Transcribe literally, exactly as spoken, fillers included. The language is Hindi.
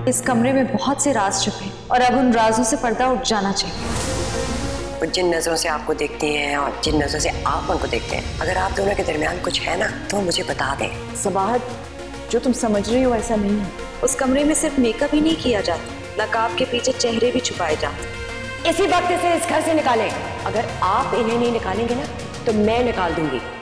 इस कमरे में बहुत से राज छुपे और अब उन राजों से पर्दा उठ जाना चाहिए। वो जिन नजरों से आपको देखती हैं और जिन नजरों से आप उनको देखते हैं, अगर आप दोनों के दरमियान कुछ है ना तो मुझे बता दें। सबाहत, जो तुम समझ रही हो ऐसा नहीं है। उस कमरे में सिर्फ मेकअप ही नहीं किया जाता, नकाब के पीछे चेहरे भी छुपाए जाते। इसी वक्त से इस घर से निकालें। अगर आप इन्हें नहीं निकालेंगे ना तो मैं निकाल दूंगी।